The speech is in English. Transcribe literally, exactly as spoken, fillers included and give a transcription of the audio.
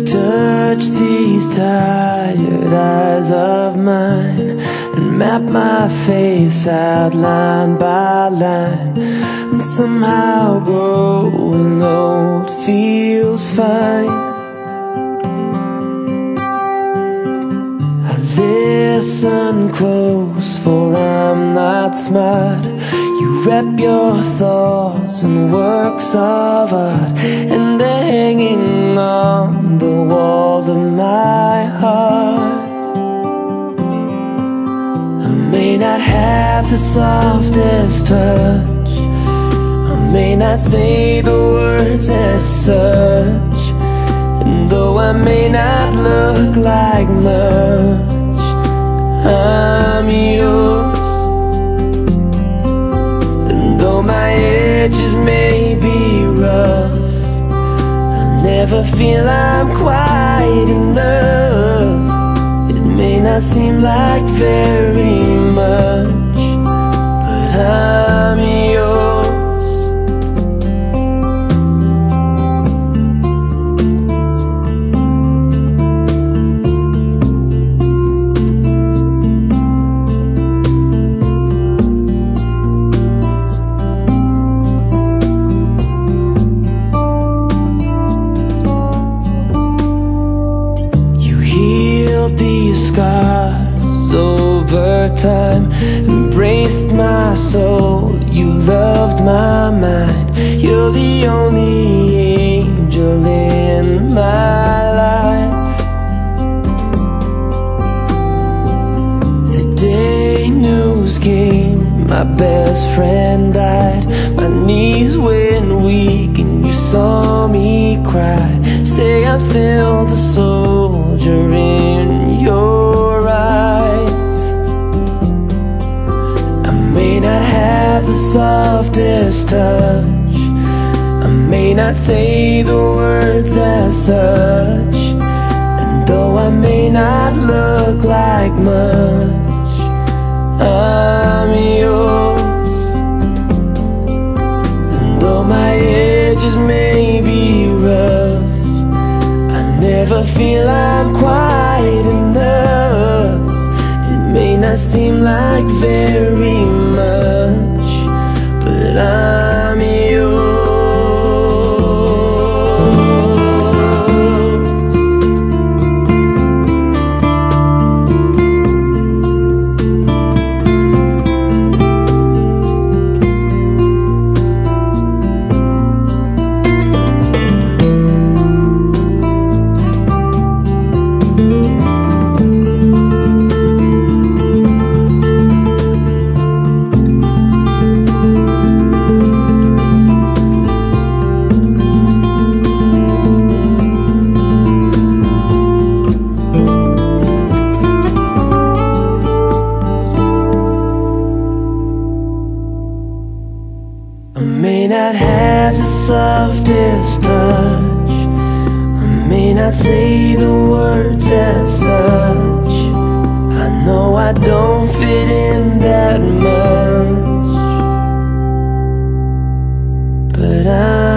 touch these tired eyes of mine and map my face out line by line, and somehow growing old feels fine. I listen close, for I'm not smart. You wrap your thoughts in works of art, and they're hanging on the walls of my heart. I may not have the softest touch, I may not say the words as such, and though I may not look like much, I'm yours. Though my edges may be rough, I never feel I'm quite enough. It may not seem like very much, but I'm yours. These scars over time embraced my soul. You loved my mind. You're the only angel in my life. The day news came, my best friend died. My knees went weak and you saw me cry. Say I'm still the soldier in your eyes. I may not have the softest touch, I may not say the words as such, and though I may not look like much, I'm yours. And though my edges may be rough, never feel I'm quite enough. It may not seem like very much, but I'm yours. I may not have the softest touch, I may not say the words as such, I know I don't fit in that much, but I